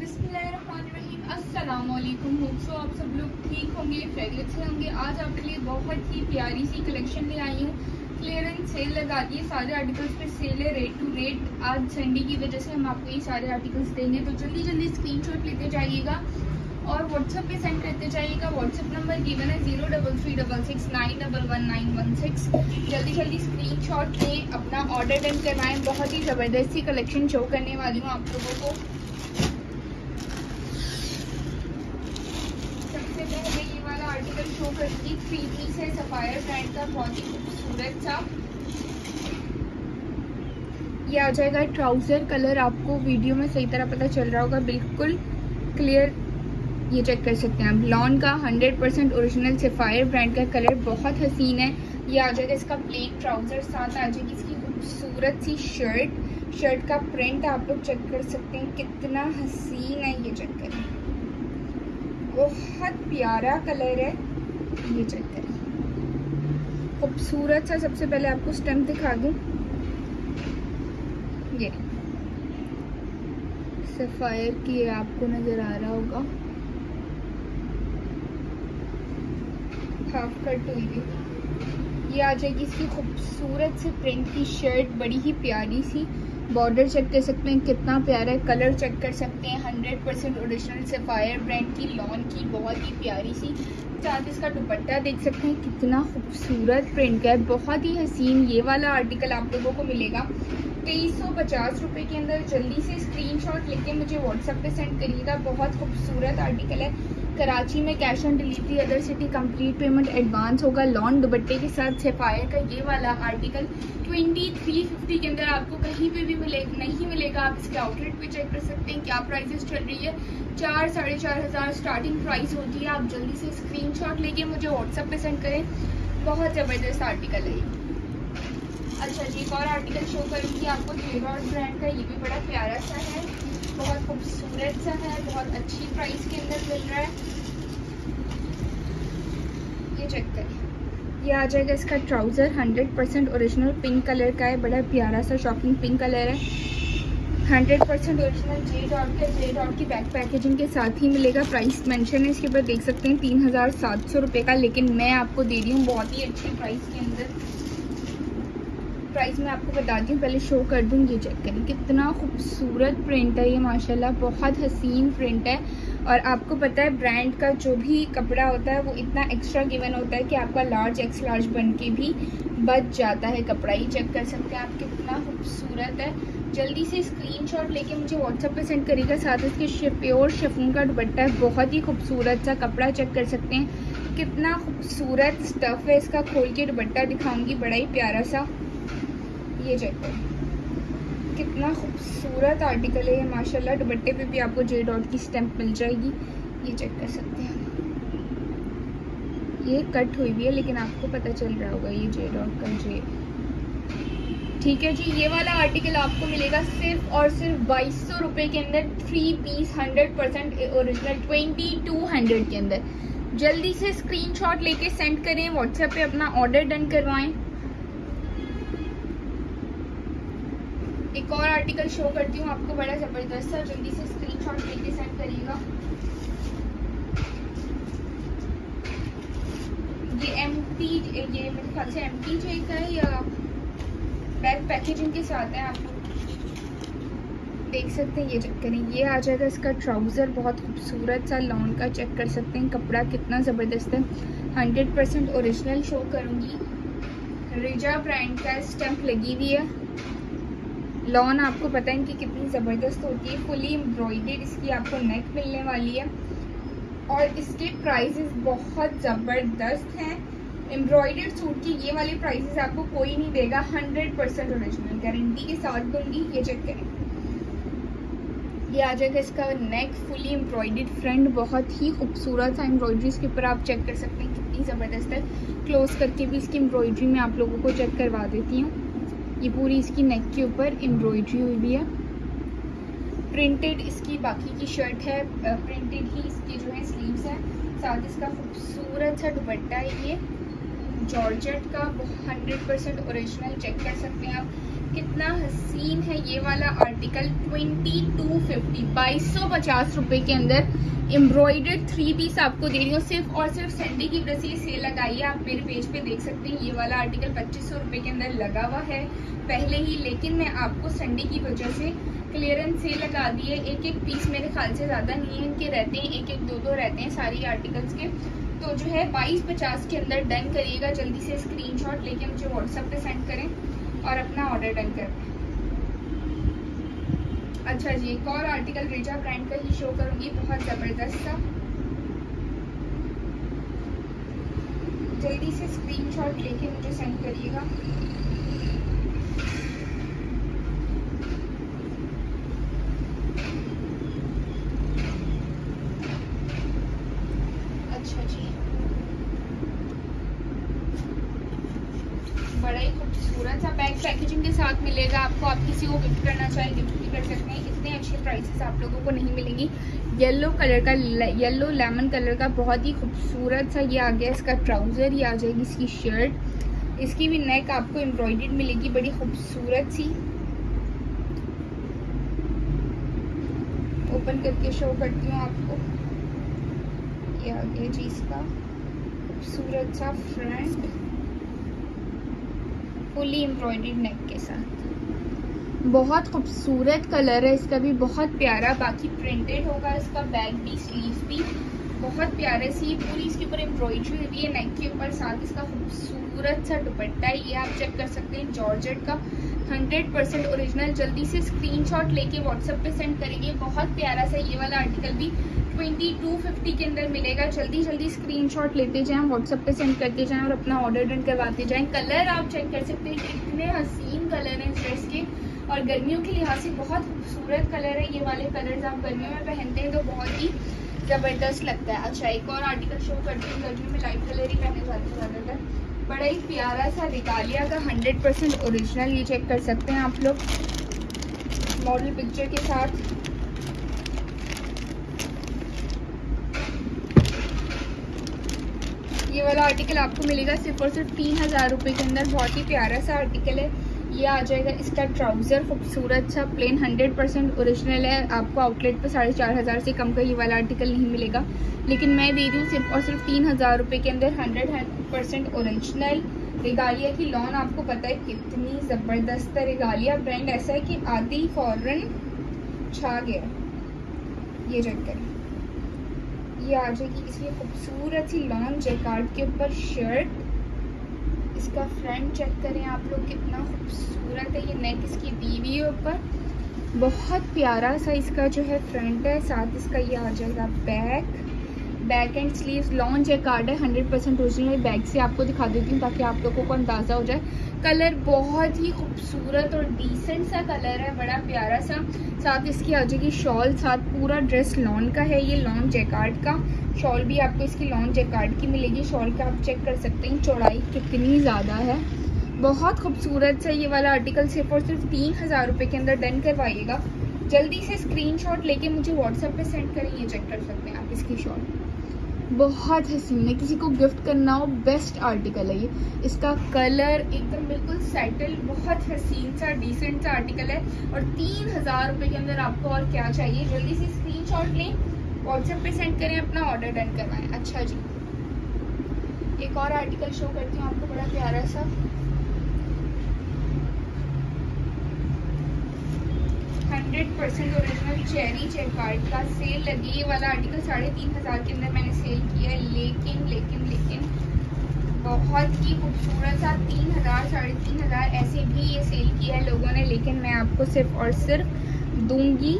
बिस्मिल्लाहिर्रहमानिर्रहीम। अस्सलामुअलैकुम। सो आप सब लोग ठीक होंगे, खैरियत से होंगे। आज आपके लिए बहुत ही प्यारी सी कलेक्शन ले आई हूँ। क्लियरेंस सेल लगा दी है, सारे आर्टिकल्स पे सेल है, रेट टू रेट। आज संडे की वजह से हम आपको ये सारे आर्टिकल्स देंगे, तो जल्दी जल्दी स्क्रीनशॉट लेते जाइएगा और व्हाट्सएप पे सेंड करते जाइएगा। व्हाट्सएप नंबर गिवन है 0336691116। जल्दी जल्दी स्क्रीनशॉट लें, अपना ऑर्डर डन करवाएं। बहुत ही ज़बरदस्त सी कलेक्शन शो करने वाली हूँ आप लोगों को। सबसे पहले ये वाला आर्टिकल शो करूँगी, 3 पीस है, सफायर ब्रांड का, बहुत ही खूबसूरत सा। ये आ जाएगा ट्राउजर कलर, आपको वीडियो में सही तरह पता चल रहा होगा, बिल्कुल क्लियर। ये चेक कर सकते हैं आप, लॉन का 100% ओरिजिनल सफायर ब्रांड का कलर, बहुत हसीन है। ये आ जाएगा इसका प्लेन ट्राउजर, साथ आ जाएगी इसकी खूबसूरत सी शर्ट का प्रिंट आप लोग चेक कर सकते हैं, कितना हसीन है। ये चेक करें, बहुत प्यारा कलर है। ये चेक करें, खूबसूरत सा। सबसे पहले आपको स्टैम्प दिखा दूं, ये सफायर की आपको नजर आ रहा होगा, हाफ कट हुई है। ये आ जाएगी इसकी खूबसूरत से प्रिंट की शर्ट, बड़ी ही प्यारी सी। बॉर्डर चेक कर सकते हैं कितना प्यारा है, कलर चेक कर सकते हैं, 100% ओरिजिनल सफायर ब्रांड की लॉन की, बहुत ही प्यारी सी। साथ इसका दुपट्टा देख सकते हैं कितना खूबसूरत प्रिंट का है, बहुत ही हसीन। ये वाला आर्टिकल आप लोगों को मिलेगा 2350 रुपये के अंदर। जल्दी से स्क्रीनशॉट लेके मुझे व्हाट्सएप पे सेंड करिएगा। बहुत खूबसूरत आर्टिकल है। कराची में cash on delivery, other city complete payment advance होगा। लॉन दुपट्टे के साथ सफायर का ये वाला आर्टिकल 2350 के अंदर आपको कहीं पे भी नहीं मिलेगा। आप इसके आउटलेट पे चेक कर सकते हैं क्या प्राइसेस चल रही है। 4-4.5 स्टार्टिंग प्राइस होती है। आप जल्दी से स्क्रीनशॉट लेके मुझे व्हाट्सएप पे सेंड करें। बहुत ज़बरदस्त आर्टिकल है ये। अच्छा जी, एक और आर्टिकल शो करूँगी आपको, जेडॉट ब्रांड का। ये भी बड़ा प्यारा सा है, बहुत खूबसूरत सा है, बहुत अच्छी प्राइस के अंदर मिल रहा है। ये चेक करें, ये आ जाएगा इसका ट्राउज़र, 100% ओरिजिनल पिंक कलर का है, बड़ा प्यारा सा शॉकिंग पिंक कलर है। 100% ओरिजिनल जेडॉट की बैक पैकेजिंग के साथ ही मिलेगा। प्राइस मेंशन है इसके ऊपर, देख सकते हैं 3700 रुपये का, लेकिन मैं आपको दे रही हूँ बहुत ही अच्छी प्राइस के अंदर। प्राइस मैं आपको बताती हूँ, पहले शो कर दूँ। ये चेक करें कितना खूबसूरत प्रिंट है ये, माशाल्लाह बहुत हसीन प्रिंट है। और आपको पता है ब्रांड का जो भी कपड़ा होता है वो इतना एक्स्ट्रा गिवन होता है कि आपका लार्ज एक्स लार्ज बन के भी बच जाता है कपड़ा। ही चेक कर सकते हैं आप, कितना खूबसूरत है। जल्दी से स्क्रीनशॉट लेके मुझे व्हाट्सएप पे सेंड करिएगा। साथ इसके प्योर शिफॉन का दुपट्टा है, बहुत ही खूबसूरत सा कपड़ा, चेक कर सकते हैं कितना खूबसूरत स्टफ है इसका। खोल के दुपट्टा दिखाऊंगी, बड़ा ही प्यारा सा। ये चेक करें कितना खूबसूरत आर्टिकल है ये, माशाल्लाह। दुपट्टे पे भी आपको जेडॉट की स्टैम्प मिल जाएगी। ये चेक कर सकते हैं, ये कट हुई भी है लेकिन आपको पता चल रहा होगा ये जेडॉट का जे। ठीक है जी, ये वाला आर्टिकल आपको मिलेगा सिर्फ और सिर्फ 2200 रुपये के अंदर। 3 पीस 100% ओरिजिनल 2200 के अंदर। जल्दी से स्क्रीनशॉट लेके सेंड करें, व्हाट्सएप पे अपना ऑर्डर डन करवाएं। एक और आर्टिकल शो करती हूँ आपको, बड़ा ज़बरदस्त है, जल्दी से स्क्रीनशॉट लेके सेंड करिएगा। ये मेरे ख्याल से एम्प्टी चेक है या बैक पैकेजिंग के साथ है, आप देख सकते हैं। ये चेक करें, ये आ जाएगा इसका ट्राउज़र, बहुत खूबसूरत सा लॉन का, चेक कर सकते हैं कपड़ा कितना ज़बरदस्त है। 100% ओरिजिनल शो करूँगी, रिजा ब्रांड का स्टैम्प लगी हुई है। लॉन आपको पता है इनकी कितनी ज़बरदस्त होती है, फुली एम्ब्रॉयडर्ड इसकी आपको नेक मिलने वाली है। और इसके प्राइसेस बहुत ज़बरदस्त हैं। एम्ब्रॉयडर्ड सूट की ये वाले प्राइसेस आपको कोई नहीं देगा, 100% ओरिजिनल गारंटी के साथ दूंगी। ये चेक करें, ये आ जाएगा इसका नेक, फुली एम्ब्रॉयडर्ड फ्रंट, बहुत ही खूबसूरत सा एम्ब्रॉयडरी इसके ऊपर आप चेक कर सकते हैं कितनी ज़बरदस्त है। क्लोज करके भी इसकी एम्ब्रॉयडरी में आप लोगों को चेक करवा देती हूँ। ये पूरी इसकी नेक के ऊपर एम्ब्रॉयडरी हुई भी है। प्रिंटेड इसकी बाकी की शर्ट है, प्रिंटेड ही इसकी जो है स्लीव्स है। साथ इसका खूबसूरत सा दुपट्टा है, ये जॉर्जेट का 100% ओरिजिनल, चेक कर सकते हैं आप कितना हसीन है ये वाला आर्टिकल। 2250 रुपए के अंदर एम्ब्रॉयडर्ड 3 पीस आपको दे रही हूँ सिर्फ और सिर्फ संडे की वजह से ये सेल लगाई है। आप मेरे पेज पे देख सकते हैं ये वाला आर्टिकल 2500 रुपए के अंदर लगा हुआ है पहले ही, लेकिन मैं आपको संडे की वजह से क्लियरेंस सेल लगा दी है। एक एक पीस मेरे ख्याल से ज़्यादा नहीं है इनके, रहते हैं एक एक दो दो रहते हैं सारी आर्टिकल्स के। तो जो है 2250 के अंदर डन करिएगा। जल्दी से स्क्रीनशॉट लेके मुझे व्हाट्सएप पे सेंड करें और अपना ऑर्डर डन करें। अच्छा जी, एक और आर्टिकल रेजा ब्रांड का ही शो करूंगी, बहुत ज़बरदस्त सा। जल्दी से स्क्रीनशॉट लेके मुझे सेंड करिएगा। अच्छा जी, बड़ा ही खूबसूरत सा बैग पैकेजिंग के साथ मिलेगा आपको। आप किसी को गिफ्ट करना चाहें गिफ्ट भी कर सकते हैं। इतने अच्छे प्राइसेस आप लोगों को नहीं मिलेंगी। येलो कलर का, येलो लेमन कलर का बहुत ही खूबसूरत सा ये आ गया इसका ट्राउजर। ये आ जाएगी इसकी शर्ट, इसकी भी नेक आपको एम्ब्रॉयडर्ड मिलेगी बड़ी खूबसूरत सी। ओपन करके शो करती हूँ आपको। ये आ गया जी इसका खूबसूरत सा फ्रंट, फुली एम्ब्रॉयडर्ड नेक के साथ। बहुत खूबसूरत कलर है इसका भी, बहुत प्यारा। बाकी प्रिंटेड होगा इसका बैक भी, स्लीव भी बहुत प्यारे सी। पूरी इसके ऊपर एम्ब्रॉयडरी हुई है नेक के ऊपर। साथ इसका खूबसूरत सा दुपट्टा है, ये आप चेक कर सकते हैं जॉर्जेट का 100% ओरिजिनल। जल्दी से स्क्रीनशॉट लेके व्हाट्सएप पे सेंड करेंगे। बहुत प्यारा सा ये वाला आर्टिकल भी 2250 के अंदर मिलेगा। जल्दी जल्दी स्क्रीनशॉट लेते जाएं, व्हाट्सएप पे सेंड करते जाएं और अपना ऑर्डर डन करवाते जाएं। कलर आप चेक कर सकते हैं कितने हसीन कलर हैं इस ड्रेस के, और गर्मियों के लिहाज से बहुत खूबसूरत कलर है। ये वाले कलर्स आप गर्मियों में पहनते हैं तो बहुत ही ज़बरदस्त लगता है। अच्छा, एक और आर्टिकल शो करती हूँ। गर्मियों में लाइट कलर ही पहने जाते हैं ज़्यादातर। बड़ा ही प्यारा सा रिगालिया का 100% ओरिजिनल, ये चेक कर सकते हैं आप लोग मॉडल पिक्चर के साथ। ये वाला आर्टिकल आपको मिलेगा सिर्फ और सिर्फ 3000 रुपये के अंदर। बहुत ही प्यारा सा आर्टिकल है। ये आ जाएगा इसका ट्राउज़र, खूबसूरत सा प्लेन 100% ओरिजिनल है। आपको आउटलेट पे 4500 से कम का ये वाला आर्टिकल नहीं मिलेगा, लेकिन मैं दे रही हूँ सिर्फ और सिर्फ 3000 रुपये के अंदर 100% ओरिजिनल रिगालिया की लॉन। आपको पता है कितनी ज़बरदस्त है। रिगालिया ब्रांड ऐसा है कि आधी फॉरन छा गया। ये चेक करें, ये आ जाएगी इसकी खूबसूरत सी लॉन जैकार्ड के ऊपर शर्ट। इसका फ्रंट चेक करें आप लोग कितना खूबसूरत है। ये नेक इसकी दी हुई है ऊपर, बहुत प्यारा सा इसका जो है फ्रंट है। साथ इसका ये आ जाएगा back and sleeves lawn jacquard है 100% ओरिजिनल। बैक से आपको दिखा देती हूँ ताकि आप लोगों को अंदाज़ा हो जाए। कलर बहुत ही खूबसूरत और डिसेंट सा कलर है, बड़ा प्यारा सा। साथ इसकी आ जाएगी शॉल, साथ पूरा ड्रेस लॉन का है। ये लॉन जैकार्ड का शॉल भी आपको इसकी लॉन जैकार्ड की मिलेगी। शॉल का आप चेक कर सकते हैं चौड़ाई कितनी ज़्यादा है, बहुत खूबसूरत सा। ये वाला आर्टिकल सिर्फ और सिर्फ 3000 रुपये के अंदर डन करवाइएगा। जल्दी से स्क्रीनशॉट लेके मुझे व्हाट्सएप पे सेंड करें। ये चेक कर सकते हैं आप इसकी शॉल, बहुत हसीन है। किसी को गिफ्ट करना हो बेस्ट आर्टिकल है ये। इसका कलर एकदम बिल्कुल सेटल, बहुत हसीन सा डिसेंट सा आर्टिकल है और 3000 रुपये के अंदर आपको और क्या चाहिए। जल्दी से स्क्रीनशॉट लें, व्हाट्सएप पे सेंड करें, अपना ऑर्डर डन करवाएं। अच्छा जी, एक और आर्टिकल शो करती हूँ आपको, बड़ा प्यारा सा 100% ओरिजिनल चेरी जैकार्ड का सेल लगी। ये वाला आर्टिकल 3500 के अंदर मैंने सेल किया है, लेकिन बहुत ही खूबसूरत सा 3000 3500 ऐसे भी ये सेल किया है लोगों ने, लेकिन मैं आपको सिर्फ और सिर्फ दूंगी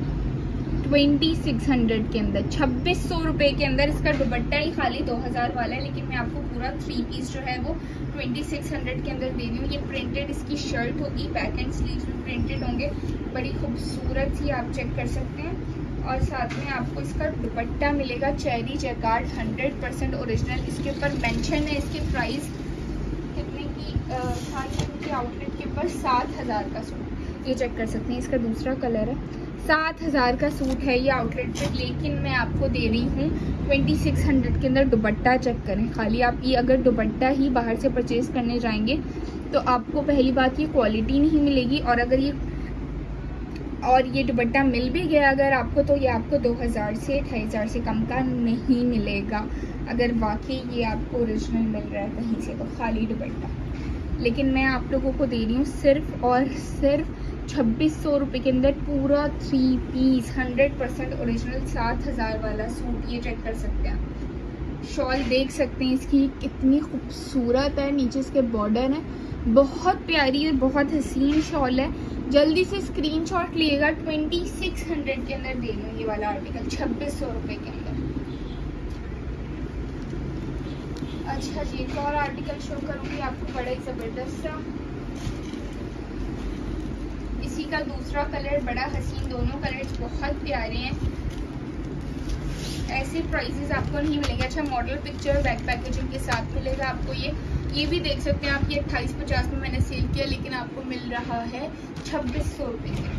2600 के अंदर, 2600 रुपये के अंदर। इसका दुपट्टा ही खाली 2000 वाला है, लेकिन मैं आपको पूरा 3 पीस जो है वो 2600 के अंदर दे रही हूँ। ये प्रिंटेड इसकी शर्ट होगी, बैक एंड स्लीव्स भी प्रिंटेड होंगे, बड़ी खूबसूरत सी आप चेक कर सकते हैं। और साथ में आपको इसका दुपट्टा मिलेगा चेरी जैकार्ड 100% ओरिजिनल। इसके ऊपर मेंशन है इसके प्राइस कितने की खाली उनकी आउटलेट के ऊपर 7000 का सूट। ये चेक कर सकते हैं, इसका दूसरा कलर है। 7,000 का सूट है ये आउटलेट पे, लेकिन मैं आपको दे रही हूँ 2600 के अंदर। दुपट्टा चेक करें खाली आप, ये अगर दुपट्टा ही बाहर से परचेज करने जाएंगे तो आपको पहली बात ये क्वालिटी नहीं मिलेगी, और अगर ये दुपट्टा मिल भी गया अगर आपको, तो ये आपको 2000 से 2500 से कम का नहीं मिलेगा, अगर वाकई ये आपको ओरिजिनल मिल रहा है कहीं से, तो खाली दुपट्टा। लेकिन मैं आप लोगों को दे रही हूँ सिर्फ और सिर्फ 2600 रुपये के अंदर पूरा 3 पीस 100% ओरिजिनल 7000 वाला सूट। ये चेक कर सकते हैं, शॉल देख सकते हैं इसकी कितनी खूबसूरत है, नीचे इसके बॉर्डर है, बहुत प्यारी है, बहुत हसीन शॉल है। जल्दी से स्क्रीनशॉट लिएगा, 2600 के अंदर दे रही हूँ ये वाला आर्टिकल 2600 रुपये के अंदर। अच्छा जी, एक और आर्टिकल शो करूँगी आपको, बड़ा ही ज़बरदस्त सा, इसी का दूसरा कलर बड़ा हसीन, दोनों कलर्स बहुत प्यारे हैं। ऐसे प्राइसेस आपको नहीं मिलेंगे। अच्छा, मॉडल पिक्चर बैक पैकेजिंग के साथ मिलेगा आपको। ये भी देख सकते हैं आप, ये 2850 में मैंने सेल किया, लेकिन आपको मिल रहा है 2600 रुपये के।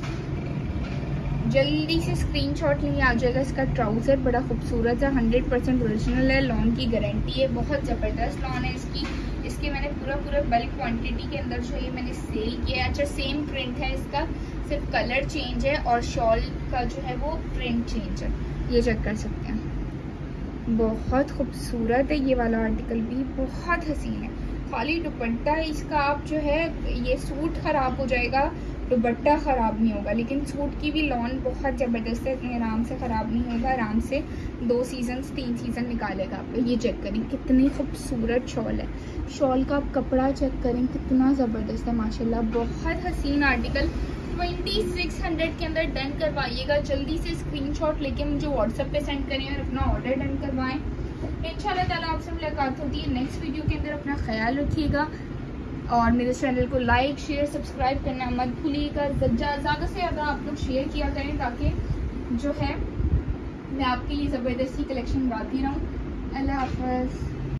जल्दी से स्क्रीनशॉट लिए आ जाएगा। इसका ट्राउज़र बड़ा खूबसूरत है, 100% ओरिजिनल है, लॉन की गारंटी है, बहुत ज़बरदस्त लॉन है इसकी मैंने पूरा बल्क क्वांटिटी के अंदर जो है मैंने सेल किया है। अच्छा, सेम प्रिंट है इसका, सिर्फ कलर चेंज है और शॉल का जो है वो प्रिंट चेंज है। ये चेक कर सकते हैं, बहुत खूबसूरत है ये वाला आर्टिकल भी, बहुत हसीन है। खाली दुपट्टा इसका आप जो है, ये सूट ख़राब हो जाएगा, दुपट्टा ख़राब नहीं होगा, लेकिन सूट की भी लॉन बहुत ज़बरदस्त है, इतने आराम से ख़राब नहीं होगा, आराम से 2 सीज़न 3 सीज़न निकालेगा आपको। ये चेक करें कितनी खूबसूरत शॉल है, शॉल का आप कपड़ा चेक करें कितना ज़बरदस्त है माशाल्लाह, बहुत हसीन आर्टिकल। 2600 के अंदर डन करवाइएगा। जल्दी से स्क्रीनशॉट लेके मुझे व्हाट्सएप पे सेंड करें और अपना ऑर्डर डन करवाएं। इंशाल्लाह ताला आपसे मुलाकात होती है नेक्स्ट वीडियो के अंदर। अपना ख्याल रखिएगा और मेरे चैनल को लाइक शेयर सब्सक्राइब करना मत भूलिएगा। ज़्यादा से ज़्यादा आप लोग शेयर किया करें ताकि जो है मैं आपके लिए ज़बरदस्ती कलेक्शन लाती रहूँ। अल्लाह हाफ़िज़।